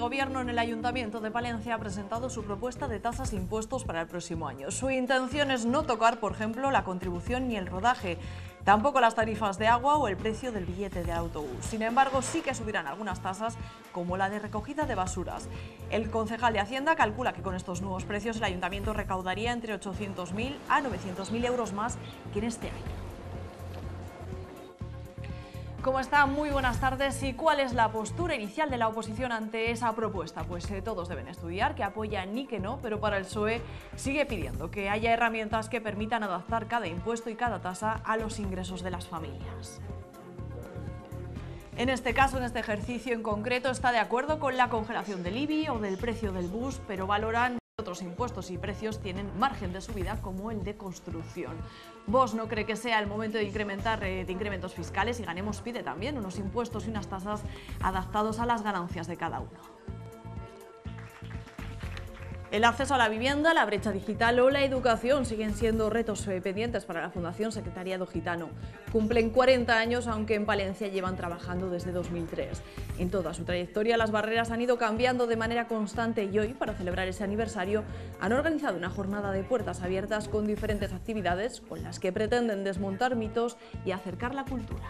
Gobierno en el Ayuntamiento de Palencia ha presentado su propuesta de tasas e impuestos para el próximo año. Su intención es no tocar, por ejemplo, la contribución ni el rodaje, tampoco las tarifas de agua o el precio del billete de autobús. Sin embargo, sí que subirán algunas tasas, como la de recogida de basuras. El concejal de Hacienda calcula que con estos nuevos precios el Ayuntamiento recaudaría entre 800.000 a 900.000 euros más que en este año. ¿Cómo está? Muy buenas tardes. ¿Y cuál es la postura inicial de la oposición ante esa propuesta? Pues todos deben estudiar, que apoyan ni que no, pero para el PSOE sigue pidiendo que haya herramientas que permitan adaptar cada impuesto y cada tasa a los ingresos de las familias. En este caso, en este ejercicio en concreto, está de acuerdo con la congelación del IBI o del precio del bus, pero valoran que otros impuestos y precios tienen margen de subida, como el de construcción. Vox no cree que sea el momento de incrementos fiscales y Ganemos pide también unos impuestos y unas tasas adaptados a las ganancias de cada uno. El acceso a la vivienda, la brecha digital o la educación siguen siendo retos pendientes para la Fundación Secretariado Gitano. Cumplen 40 años, aunque en Palencia llevan trabajando desde 2003. En toda su trayectoria, las barreras han ido cambiando de manera constante y hoy, para celebrar ese aniversario, han organizado una jornada de puertas abiertas con diferentes actividades con las que pretenden desmontar mitos y acercar la cultura.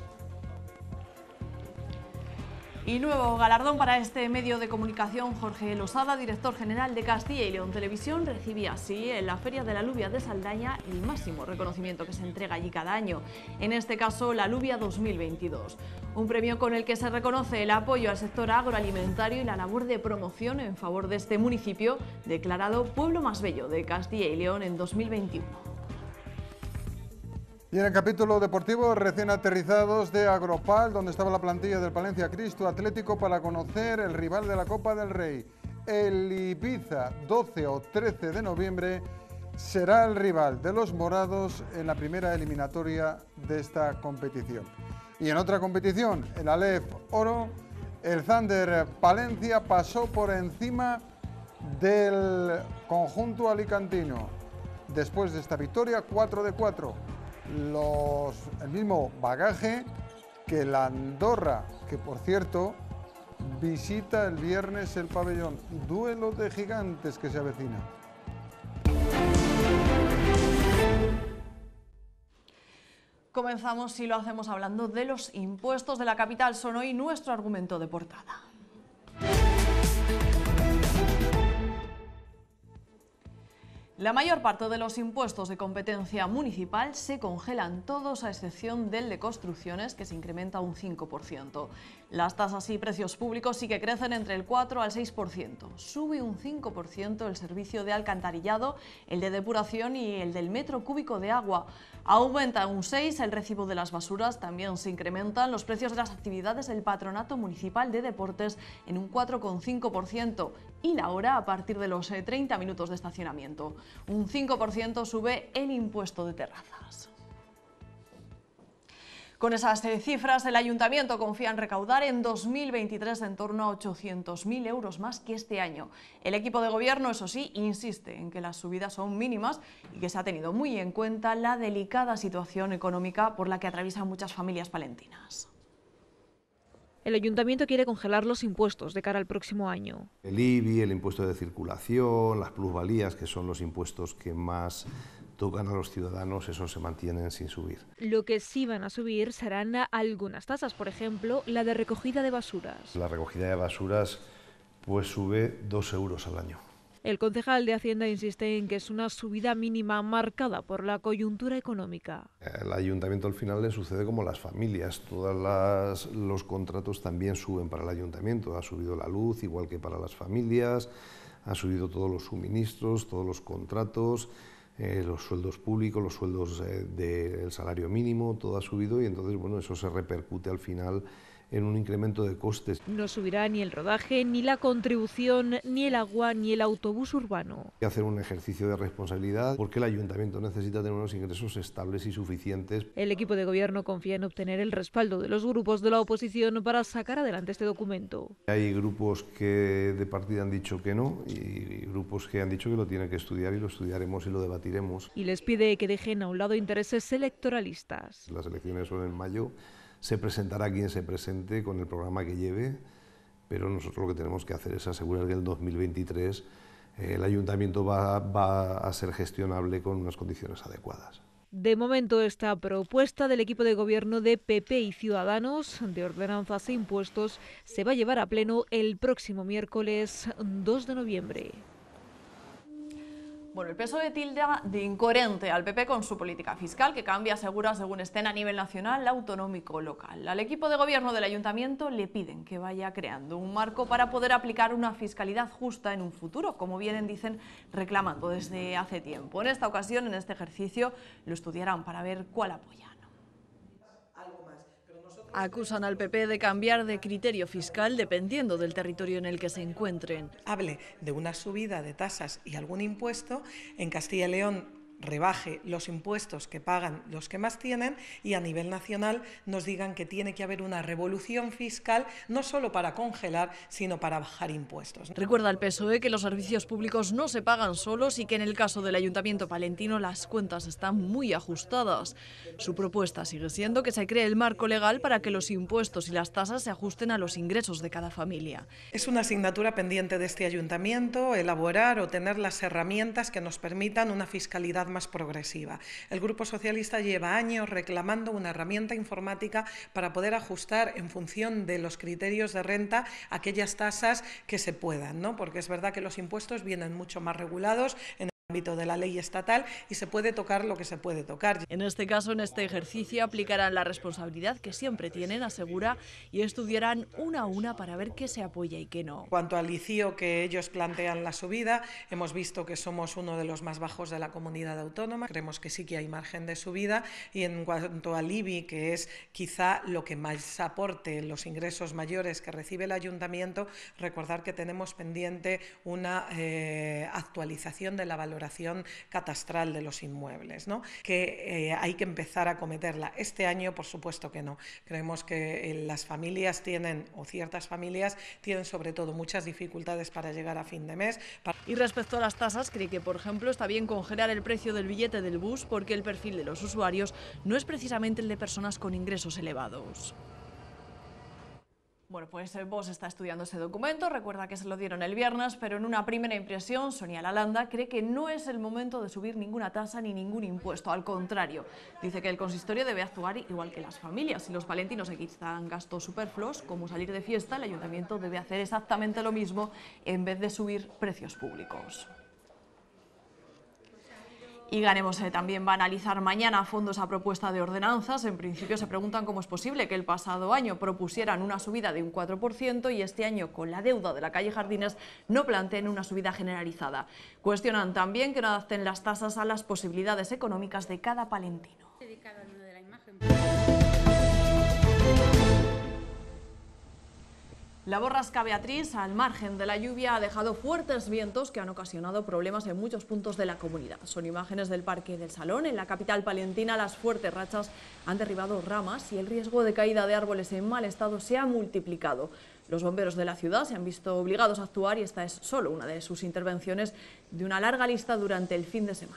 Y nuevo galardón para este medio de comunicación. Jorge Losada, director general de Castilla y León Televisión, recibía así en la Feria de la Alubia de Saldaña el máximo reconocimiento que se entrega allí cada año, en este caso la Alubia 2022. Un premio con el que se reconoce el apoyo al sector agroalimentario y la labor de promoción en favor de este municipio, declarado Pueblo Más Bello de Castilla y León en 2021. Y en el capítulo deportivo, recién aterrizados de Agropal, donde estaba la plantilla del Palencia Cristo Atlético para conocer el rival de la Copa del Rey. El Ibiza, 12 o 13 de noviembre, será el rival de los morados en la primera eliminatoria de esta competición. Y en otra competición, el Aleph Oro, el Thunder Palencia pasó por encima del conjunto alicantino. Después de esta victoria, 4 de 4. El mismo bagaje que la Andorra, que por cierto visita el viernes el pabellón. Duelo de gigantes que se avecina. Comenzamos y lo hacemos hablando de los impuestos de la capital. Son hoy nuestro argumento de portada. La mayor parte de los impuestos de competencia municipal se congelan todos, a excepción del de construcciones, que se incrementa un 5%. Las tasas y precios públicos sí que crecen entre el 4 al 6%. Sube un 5% el servicio de alcantarillado, el de depuración y el del metro cúbico de agua. Aumenta un 6% el recibo de las basuras. También se incrementan los precios de las actividades del Patronato Municipal de Deportes en un 4,5% y la hora a partir de los 30 minutos de estacionamiento. Un 5% sube el impuesto de terrazas. Con esas cifras, el Ayuntamiento confía en recaudar en 2023 en torno a 800.000 euros más que este año. El equipo de gobierno, eso sí, insiste en que las subidas son mínimas y que se ha tenido muy en cuenta la delicada situación económica por la que atraviesan muchas familias palentinas. El Ayuntamiento quiere congelar los impuestos de cara al próximo año. El IBI, el impuesto de circulación, las plusvalías, que son los impuestos que más tocan a los ciudadanos, esos se mantienen sin subir. Lo que sí van a subir serán algunas tasas, por ejemplo, la de recogida de basuras. La recogida de basuras pues sube 2 euros al año. El concejal de Hacienda insiste en que es una subida mínima marcada por la coyuntura económica. El ayuntamiento al final le sucede como las familias, todos los contratos también suben para el ayuntamiento. Ha subido la luz igual que para las familias, ha subido todos los suministros, todos los contratos, los sueldos públicos, los sueldos del salario mínimo, todo ha subido y entonces bueno, eso se repercute al final en un incremento de costes. No subirá ni el rodaje, ni la contribución, ni el agua, ni el autobús urbano. Hay que hacer un ejercicio de responsabilidad porque el ayuntamiento necesita tener unos ingresos estables y suficientes. El equipo de gobierno confía en obtener el respaldo de los grupos de la oposición para sacar adelante este documento. Hay grupos que de partida han dicho que no y grupos que han dicho que lo tienen que estudiar y lo estudiaremos y lo debatiremos. Y les pide que dejen a un lado intereses electoralistas. Las elecciones son en mayo. Se presentará quien se presente con el programa que lleve pero nosotros lo que tenemos que hacer es asegurar que en el 2023 el ayuntamiento va a ser gestionable con unas condiciones adecuadas. De momento, esta propuesta del equipo de gobierno de PP y Ciudadanos de ordenanzas e impuestos se va a llevar a pleno el próximo miércoles 2 de noviembre. Bueno, el PSOE tilda de incoherente al PP con su política fiscal, que cambia, asegura, según estén a nivel nacional, autonómico o local. Al equipo de gobierno del ayuntamiento le piden que vaya creando un marco para poder aplicar una fiscalidad justa en un futuro, como vienen, dicen, reclamando desde hace tiempo. En esta ocasión, en este ejercicio, lo estudiarán para ver cuál apoyan. Acusan al PP de cambiar de criterio fiscal dependiendo del territorio en el que se encuentren. Hable de una subida de tasas y algún impuesto, en Castilla y León rebaje los impuestos que pagan los que más tienen y a nivel nacional nos digan que tiene que haber una revolución fiscal no solo para congelar, sino para bajar impuestos. Recuerda el PSOE que los servicios públicos no se pagan solos y que en el caso del Ayuntamiento palentino las cuentas están muy ajustadas. Su propuesta sigue siendo que se cree el marco legal para que los impuestos y las tasas se ajusten a los ingresos de cada familia. Es una asignatura pendiente de este ayuntamiento, elaborar o tener las herramientas que nos permitan una fiscalidad más progresiva. El Grupo Socialista lleva años reclamando una herramienta informática para poder ajustar en función de los criterios de renta aquellas tasas que se puedan, ¿no? Porque es verdad que los impuestos vienen mucho más regulados en el ámbito de la ley estatal y se puede tocar lo que se puede tocar. En este caso, en este ejercicio, aplicarán la responsabilidad que siempre tienen, asegura, y estudiarán una a una para ver qué se apoya y qué no. En cuanto al ICIO que ellos plantean la subida, hemos visto que somos uno de los más bajos de la comunidad autónoma, creemos que sí que hay margen de subida, y en cuanto al IBI, que es quizá lo que más aporte los ingresos mayores que recibe el ayuntamiento, recordar que tenemos pendiente una actualización de la valoración catastral de los inmuebles, ¿no? Que hay que empezar a acometerla. Este año, por supuesto que no. Creemos que las familias tienen, o ciertas familias, tienen sobre todo muchas dificultades para llegar a fin de mes. Y respecto a las tasas, cree que, por ejemplo, está bien congelar el precio del billete del bus porque el perfil de los usuarios no es precisamente el de personas con ingresos elevados. Bueno, pues Vox está estudiando ese documento, recuerda que se lo dieron el viernes, pero en una primera impresión, Sonia Lalanda cree que no es el momento de subir ninguna tasa ni ningún impuesto, al contrario. Dice que el consistorio debe actuar igual que las familias. Si los palentinos se quitan gastos superfluos, como salir de fiesta, el ayuntamiento debe hacer exactamente lo mismo en vez de subir precios públicos. Y Ganemos también va a analizar mañana a fondo esa propuesta de ordenanzas. En principio se preguntan cómo es posible que el pasado año propusieran una subida de un 4% y este año, con la deuda de la calle Jardines, no planteen una subida generalizada. Cuestionan también que no adapten las tasas a las posibilidades económicas de cada palentino. La borrasca Beatriz, al margen de la lluvia, ha dejado fuertes vientos que han ocasionado problemas en muchos puntos de la comunidad. Son imágenes del Parque del Salón. En la capital palentina, las fuertes rachas han derribado ramas y el riesgo de caída de árboles en mal estado se ha multiplicado. Los bomberos de la ciudad se han visto obligados a actuar y esta es solo una de sus intervenciones de una larga lista durante el fin de semana.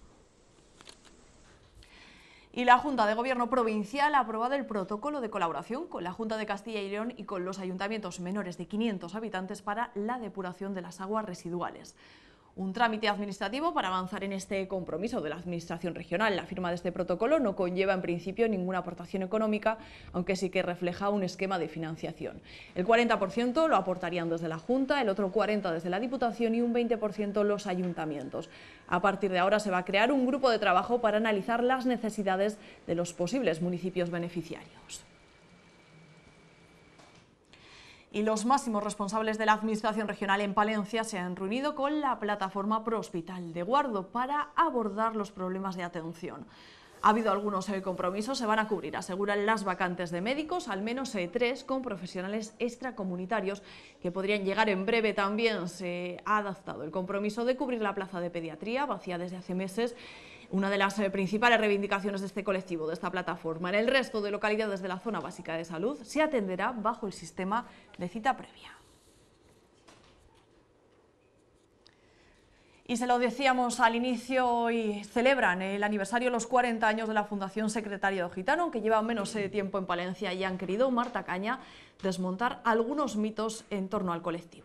Y la Junta de Gobierno Provincial ha aprobado el protocolo de colaboración con la Junta de Castilla y León y con los ayuntamientos menores de 500 habitantes para la depuración de las aguas residuales. Un trámite administrativo para avanzar en este compromiso de la Administración regional. La firma de este protocolo no conlleva en principio ninguna aportación económica, aunque sí que refleja un esquema de financiación. El 40% lo aportarían desde la Junta, el otro 40% desde la Diputación y un 20% los ayuntamientos. A partir de ahora se va a crear un grupo de trabajo para analizar las necesidades de los posibles municipios beneficiarios. Y los máximos responsables de la Administración regional en Palencia se han reunido con la plataforma Prohospital de Guardo para abordar los problemas de atención. Ha habido algunos compromisos, se van a cubrir, aseguran las vacantes de médicos, al menos 3 con profesionales extracomunitarios que podrían llegar en breve. También se ha adaptado el compromiso de cubrir la plaza de pediatría, vacía desde hace meses, una de las principales reivindicaciones de este colectivo, de esta plataforma. En el resto de localidades de la zona básica de salud se atenderá bajo el sistema de cita previa. Y se lo decíamos al inicio, hoy celebran el aniversario, los 40 años de la Fundación Secretariado Gitano, que lleva menos tiempo en Palencia, y han querido, Marta Caña, desmontar algunos mitos en torno al colectivo.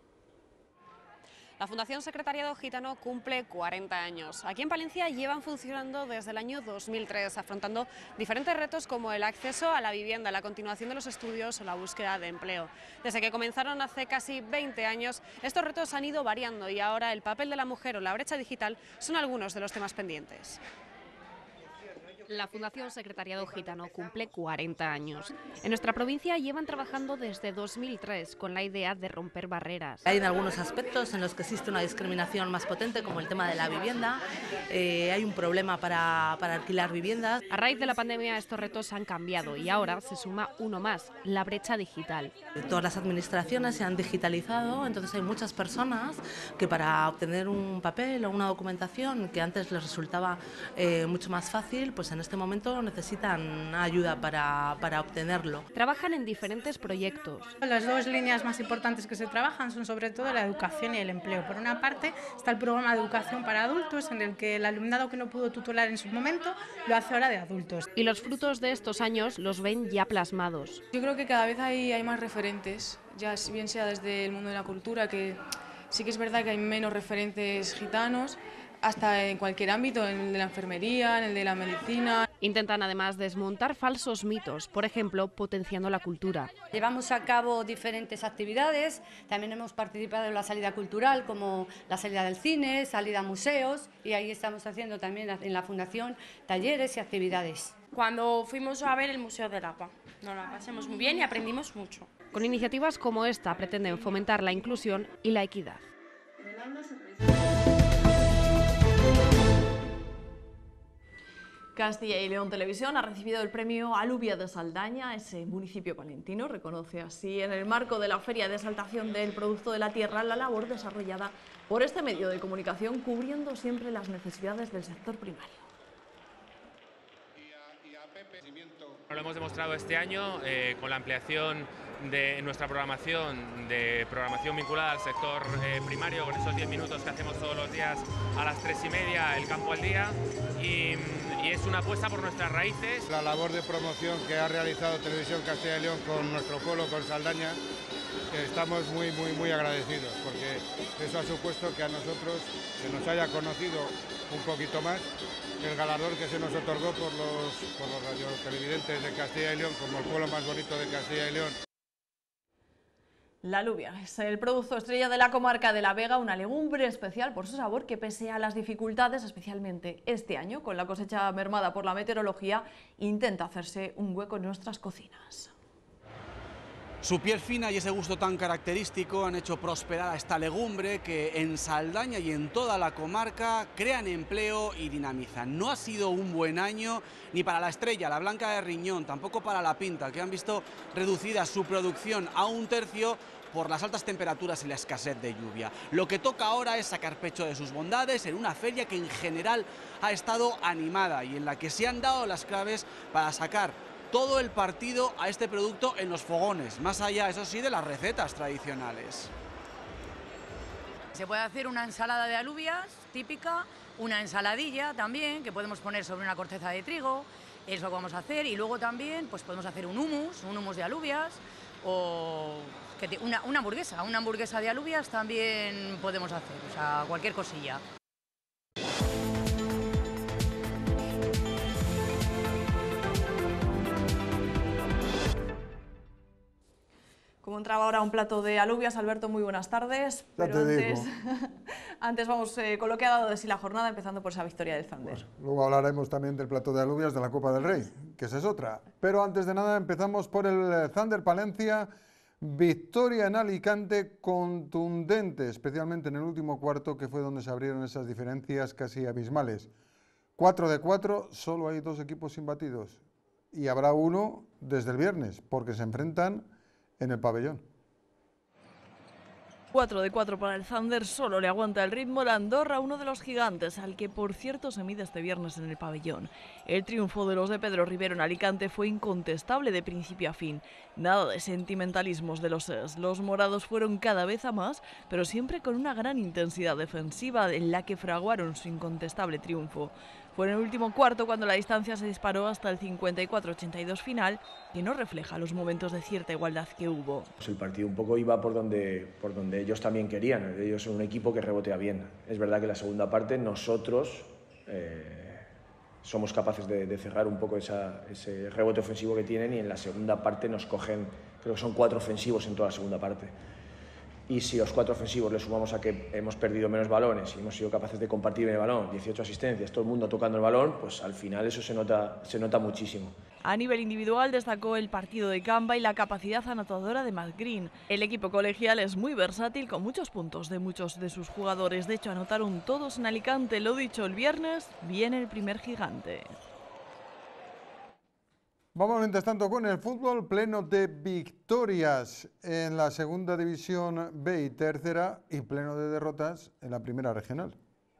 La Fundación Secretariado Gitano cumple 40 años. Aquí en Palencia llevan funcionando desde el año 2003, afrontando diferentes retos como el acceso a la vivienda, la continuación de los estudios o la búsqueda de empleo. Desde que comenzaron hace casi 20 años, estos retos han ido variando y ahora el papel de la mujer o la brecha digital son algunos de los temas pendientes. La Fundación Secretariado Gitano cumple 40 años. En nuestra provincia llevan trabajando desde 2003 con la idea de romper barreras. Hay algunos aspectos en los que existe una discriminación más potente, como el tema de la vivienda. Hay un problema para alquilar viviendas. A raíz de la pandemia estos retos han cambiado y ahora se suma uno más, la brecha digital. Todas las administraciones se han digitalizado, entonces hay muchas personas que para obtener un papel o una documentación que antes les resultaba mucho más fácil, pues en este momento necesitan ayuda para obtenerlo. Trabajan en diferentes proyectos. Las dos líneas más importantes que se trabajan son sobre todo la educación y el empleo. Por una parte está el programa de educación para adultos, en el que el alumnado que no pudo tutelar en su momento lo hace ahora de adultos. Y los frutos de estos años los ven ya plasmados. Yo creo que cada vez hay más referentes, ya bien sea desde el mundo de la cultura, que sí que es verdad que hay menos referentes gitanos, hasta en cualquier ámbito, en el de la enfermería, en el de la medicina. Intentan además desmontar falsos mitos, por ejemplo, potenciando la cultura. Llevamos a cabo diferentes actividades, también hemos participado en la salida cultural, como la salida del cine, salida a museos, y ahí estamos haciendo también en la Fundación talleres y actividades. Cuando fuimos a ver el Museo del Agua, nos la pasamos muy bien y aprendimos mucho. Con iniciativas como esta pretenden fomentar la inclusión y la equidad. Castilla y León Televisión ha recibido el premio Alubia de Saldaña. Ese municipio palentino reconoce así, en el marco de la Feria de Exaltación del Producto de la Tierra, la labor desarrollada por este medio de comunicación, cubriendo siempre las necesidades del sector primario. Lo hemos demostrado este año con la ampliación de nuestra programación, de programación vinculada al sector primario, con esos 10 minutos que hacemos todos los días a las 3:30, el campo al día, y es una apuesta por nuestras raíces. La labor de promoción que ha realizado Televisión Castilla y León con nuestro pueblo, con Saldaña, estamos muy agradecidos, porque eso ha supuesto que a nosotros se nos haya conocido un poquito más el galardón que se nos otorgó por los radiotelevidentes de Castilla y León como el pueblo más bonito de Castilla y León. La alubia es el producto estrella de la comarca de La Vega, una legumbre especial por su sabor que, pese a las dificultades, especialmente este año, con la cosecha mermada por la meteorología, intenta hacerse un hueco en nuestras cocinas. Su piel fina y ese gusto tan característico han hecho prosperar a esta legumbre que en Saldaña y en toda la comarca crean empleo y dinamizan. No ha sido un buen año ni para la estrella, la blanca de riñón, tampoco para la pinta, que han visto reducida su producción a 1/3 por las altas temperaturas y la escasez de lluvia. Lo que toca ahora es sacar pecho de sus bondades en una feria que en general ha estado animada y en la que se han dado las claves para sacar todo el partido a este producto en los fogones, más allá, eso sí, de las recetas tradicionales. Se puede hacer una ensalada de alubias típica, una ensaladilla también, que podemos poner sobre una corteza de trigo, es lo que vamos a hacer, y luego también pues podemos hacer un hummus de alubias, o una hamburguesa de alubias también podemos hacer, o sea, cualquier cosilla. Como entraba ahora un plato de alubias, Alberto, muy buenas tardes. Pero antes vamos con lo que ha dado de sí la jornada, empezando por esa victoria del Zander. Pues luego hablaremos también del plato de alubias de la Copa del Rey, que esa es otra. Pero antes de nada empezamos por el Zander Palencia. Victoria en Alicante contundente, especialmente en el último cuarto, que fue donde se abrieron esas diferencias casi abismales. 4 de 4, solo hay 2 equipos imbatidos. Y habrá uno desde el viernes, porque se enfrentan en el pabellón. 4 de 4 para el Thunder, solo le aguanta el ritmo el Andorra, uno de los gigantes, al que por cierto se mide este viernes en el pabellón. El triunfo de los de Pedro Rivero en Alicante fue incontestable de principio a fin. Nada de sentimentalismos de los SES. Los morados fueron cada vez a más, pero siempre con una gran intensidad defensiva en la que fraguaron su incontestable triunfo. Fue en el último cuarto cuando la distancia se disparó hasta el 54-82 final, que no refleja los momentos de cierta igualdad que hubo. Pues el partido un poco iba por donde ellos también querían. Ellos son un equipo que rebotea bien. Es verdad que en la segunda parte nosotros somos capaces de cerrar un poco ese rebote ofensivo que tienen, y en la segunda parte nos cogen, creo que son 4 ofensivos en toda la segunda parte. Y si los 4 ofensivos le sumamos a que hemos perdido menos balones y hemos sido capaces de compartir el balón, 18 asistencias, todo el mundo tocando el balón, pues al final eso se nota muchísimo. A nivel individual destacó el partido de Gamba y la capacidad anotadora de Matt Green. El equipo colegial es muy versátil, con muchos puntos de muchos de sus jugadores. De hecho, anotaron todos en Alicante. Lo dicho, el viernes viene el primer gigante. Vamos mientras tanto con el fútbol, pleno de victorias en la segunda división B y tercera, y pleno de derrotas en la primera regional.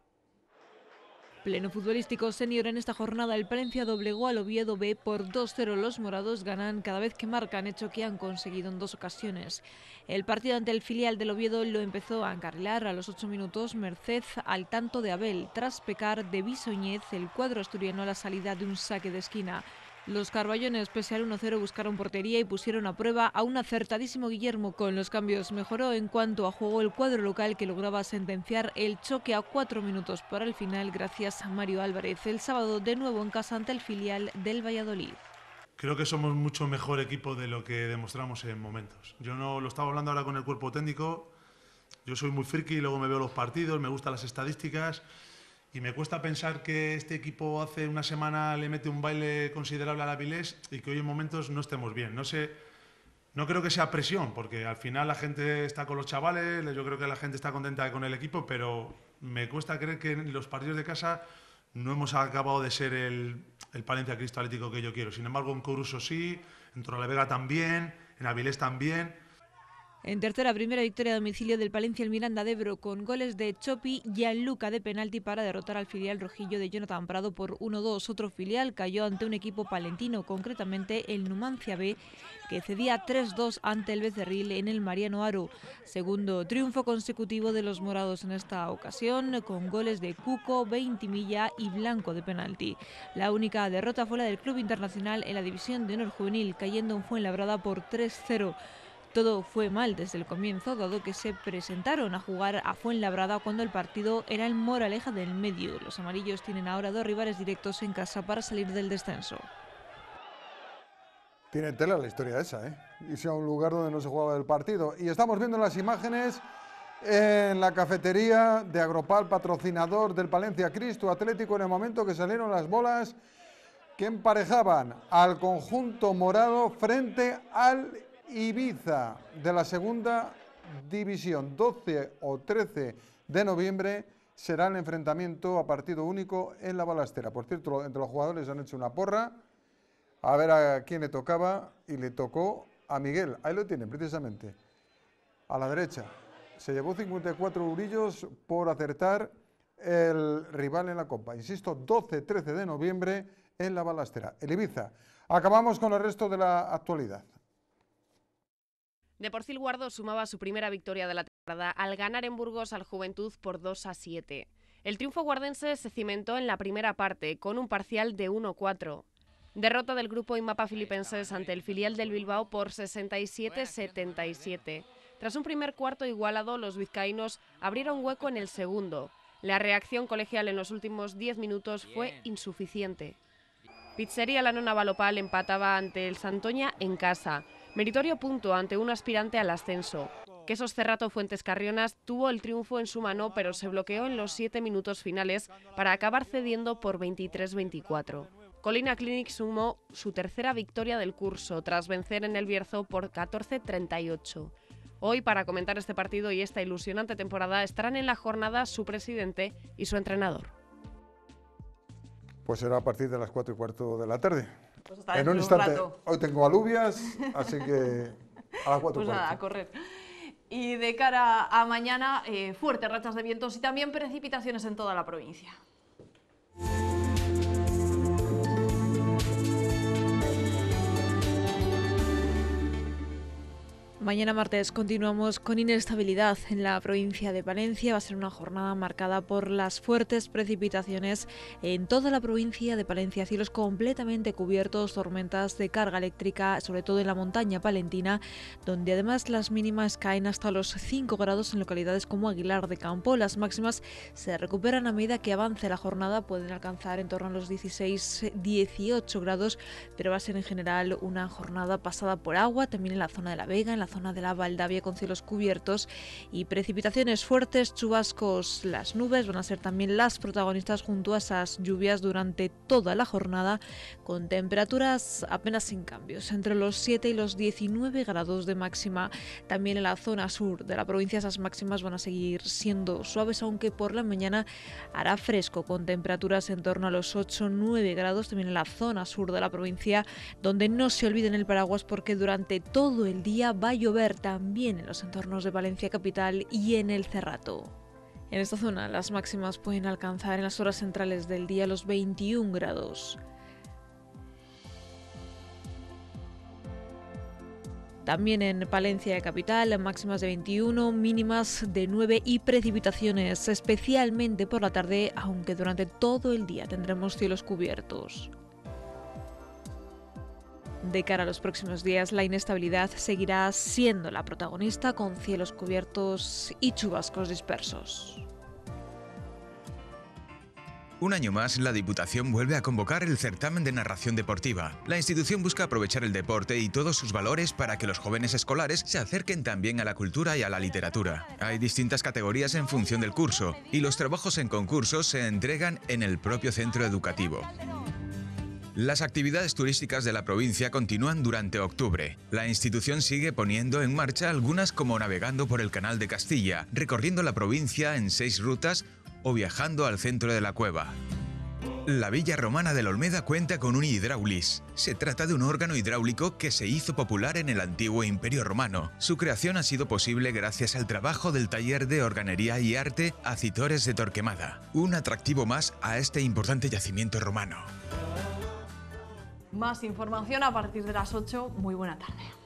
Pleno futbolístico senior en esta jornada. El Palencia doblegó al Oviedo B por 2-0. Los morados ganan cada vez que marcan, hecho que han conseguido en 2 ocasiones. El partido ante el filial del Oviedo lo empezó a encarrilar a los 8 minutos merced al tanto de Abel. Tras pecar de Bisoñez, el cuadro asturiano a la salida de un saque de esquina. Los carballones, pese al 1-0, buscaron portería y pusieron a prueba a un acertadísimo Guillermo. Con los cambios mejoró en cuanto a juego el cuadro local, que lograba sentenciar el choque a 4 minutos para el final gracias a Mario Álvarez. El sábado de nuevo en casa ante el filial del Valladolid. Creo que somos mucho mejor equipo de lo que demostramos en momentos. Yo no lo estaba hablando ahora con el cuerpo técnico. Yo soy muy friki, luego me veo los partidos, me gustan las estadísticas. Y me cuesta pensar que este equipo hace una semana le mete un baile considerable al Avilés y que hoy en momentos no estemos bien. No creo que sea presión, porque al final la gente está con los chavales, yo creo que la gente está contenta con el equipo, pero me cuesta creer que en los partidos de casa no hemos acabado de ser el Palencia Cristo Atlético que yo quiero. Sin embargo, en Coruso sí, en Torrelavega también, en Avilés también. En tercera, primera victoria a domicilio del Palencia el Miranda de Ebro, con goles de Chopi y Gianluca de penalti para derrotar al filial rojillo de Jonathan Prado por 1-2. Otro filial cayó ante un equipo palentino, concretamente el Numancia B, que cedía 3-2 ante el Becerril en el Mariano Aro. Segundo triunfo consecutivo de los morados en esta ocasión, con goles de Cuco, Veintimilla y Blanco de penalti. La única derrota fue la del Club Internacional en la división de honor juvenil, cayendo en Fuenlabrada por 3-0. Todo fue mal desde el comienzo, dado que se presentaron a jugar a Fuenlabrada cuando el partido era el Moraleja del Medio. Los amarillos tienen ahora 2 rivales directos en casa para salir del descenso. Tiene tela la historia esa, ¿eh? Irse a un lugar donde no se jugaba el partido. Y estamos viendo las imágenes en la cafetería de Agropal, patrocinador del Palencia Cristo Atlético, en el momento que salieron las bolas que emparejaban al conjunto morado frente al Ibiza de la segunda división. 12 o 13 de noviembre será el enfrentamiento a partido único en la Balastera. Por cierto, entre los jugadores han hecho una porra a ver a quién le tocaba, y le tocó a Miguel. Ahí lo tienen precisamente, a la derecha. Se llevó 54 eurillos por acertar el rival en la Copa. Insisto, 12-13 de noviembre en la Balastera, el Ibiza. Acabamos con el resto de la actualidad. Deportivo Guardo sumaba su primera victoria de la temporada al ganar en Burgos al Juventud por 2-7. El triunfo guardense se cimentó en la primera parte con un parcial de 1-4. Derrota del grupo Imapa Filipenses ante el filial del Bilbao por 67-77. Tras un primer cuarto igualado, los vizcaínos abrieron hueco en el segundo. La reacción colegial en los últimos 10 minutos fue insuficiente. Pizzería La Nona Balopal empataba ante el Santoña en casa. Meritorio punto ante un aspirante al ascenso. Quesos Cerrato Fuentes Carrionas tuvo el triunfo en su mano, pero se bloqueó en los 7 minutos finales para acabar cediendo por 23-24. Colina Clinic sumó su tercera victoria del curso, tras vencer en el Bierzo por 14-38. Hoy, para comentar este partido y esta ilusionante temporada, estarán en la jornada su presidente y su entrenador. Pues será a partir de las 4:15 de la tarde. Pues hasta en un instante. Hoy tengo alubias, así que a las 4:15. Pues nada, a correr. Y de cara a mañana, fuertes rachas de vientos y también precipitaciones en toda la provincia. Mañana martes continuamos con inestabilidad en la provincia de Palencia. Va a ser una jornada marcada por las fuertes precipitaciones en toda la provincia de Palencia. Cielos completamente cubiertos, tormentas de carga eléctrica, sobre todo en la montaña palentina, donde además las mínimas caen hasta los 5 grados en localidades como Aguilar de Campo. Las máximas se recuperan a medida que avance la jornada, pueden alcanzar en torno a los 16-18 grados, pero va a ser en general una jornada pasada por agua, también en la zona de La Vega, en la zona de la Valdavia, con cielos cubiertos y precipitaciones fuertes, chubascos. Las nubes van a ser también las protagonistas junto a esas lluvias durante toda la jornada, con temperaturas apenas sin cambios, entre los 7 y los 19 grados de máxima. También en la zona sur de la provincia esas máximas van a seguir siendo suaves, aunque por la mañana hará fresco, con temperaturas en torno a los 8-9 grados, también en la zona sur de la provincia, donde no se olviden el paraguas porque durante todo el día va a llover también en los entornos de Valencia capital y en el Cerrato. En esta zona las máximas pueden alcanzar en las horas centrales del día los 21 grados. También en Palencia capital, máximas de 21, mínimas de 9 y precipitaciones, especialmente por la tarde, aunque durante todo el día tendremos cielos cubiertos. De cara a los próximos días, la inestabilidad seguirá siendo la protagonista, con cielos cubiertos y chubascos dispersos. Un año más, la Diputación vuelve a convocar el certamen de narración deportiva. La institución busca aprovechar el deporte y todos sus valores para que los jóvenes escolares se acerquen también a la cultura y a la literatura. Hay distintas categorías en función del curso y los trabajos en concurso se entregan en el propio centro educativo. Las actividades turísticas de la provincia continúan durante octubre. La institución sigue poniendo en marcha algunas, como navegando por el Canal de Castilla, recorriendo la provincia en 6 rutas o viajando al centro de la cueva. La Villa Romana de la Olmeda cuenta con un hidráulis. Se trata de un órgano hidráulico que se hizo popular en el antiguo Imperio Romano. Su creación ha sido posible gracias al trabajo del taller de organería y arte Acitores de Torquemada, un atractivo más a este importante yacimiento romano. Más información a partir de las 8. Muy buena tarde.